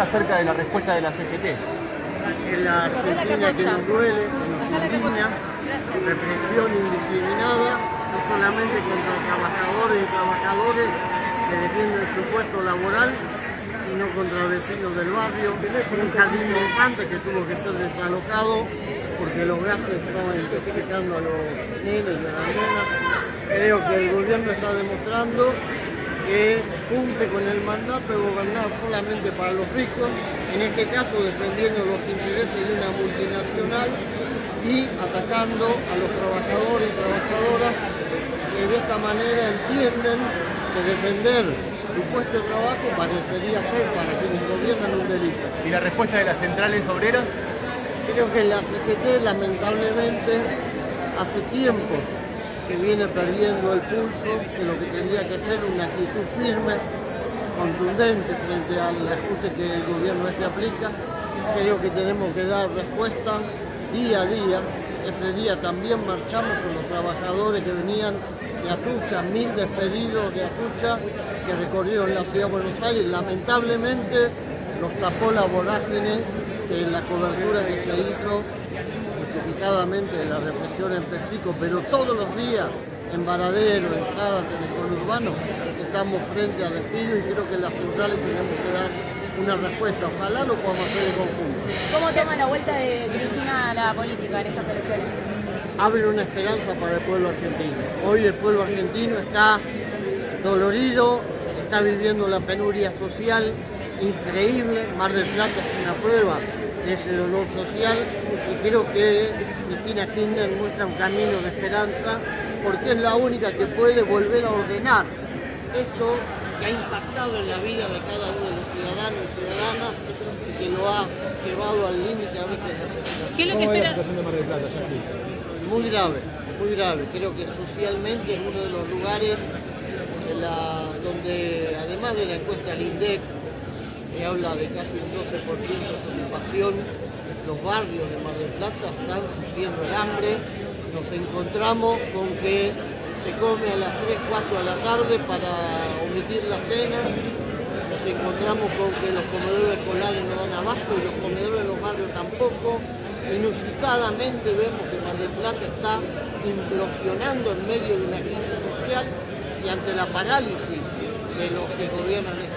acerca de la respuesta de la CGT. En la Argentina que nos duele, que nos indigna, represión indiscriminada, no solamente contra trabajadores y trabajadoras que defienden su puesto laboral, sino contra vecinos del barrio, un jardín de infantes que tuvo que ser desalojado porque los gases estaban intoxicando a los nenes y a las nenas. Creo que el gobierno está demostrando que cumple con el mandato de gobernar solamente para los ricos, en este caso defendiendo los intereses de una multinacional y atacando a los trabajadores y trabajadoras que de esta manera entienden que defender su puesto de trabajo parecería ser para quienes gobiernan un delito. ¿Y la respuesta de las centrales obreras? Creo que la CGT lamentablemente hace tiempo que viene perdiendo el pulso de lo que tendría que ser una actitud firme, contundente frente al ajuste que el gobierno aplica. Creo que tenemos que dar respuesta día a día. Ese día también marchamos con los trabajadores que venían de Atucha, 1000 despedidos de Atucha que recorrieron la ciudad de Buenos Aires. Lamentablemente los tapó la vorágine de la cobertura que se hizo justificadamente de la represión en Persico, pero todos los días en Varadero, en Zárate, en el conurbano, estamos frente a despidos y creo que las centrales tenemos que dar una respuesta. Ojalá lo podamos hacer de conjunto. ¿Cómo toma la vuelta de Cristina a la política en estas elecciones? Abre una esperanza para el pueblo argentino. Hoy el pueblo argentino está dolorido, está viviendo la penuria social increíble. Mar del Plata es una prueba de ese dolor social y creo que Cristina Kirchner muestra un camino de esperanza porque es la única que puede volver a ordenar esto que ha impactado en la vida de cada uno de los ciudadanos y ciudadanas y que lo ha llevado al límite a veces de asesinato. ¿Qué es lo que espera? Muy grave, muy grave. Creo que socialmente es uno de los lugares donde, además de la encuesta del INDEC, que habla de casi un 12% de ocupación, los barrios de Mar del Plata están sufriendo el hambre. Nos encontramos con que se come a las 3, 4 de la tarde para omitir la cena. Nos encontramos con que los comedores escolares no dan abasto y los comedores de los barrios tampoco. Inusitadamente vemos que Mar del Plata está implosionando en medio de una crisis social y ante la parálisis de los que gobiernan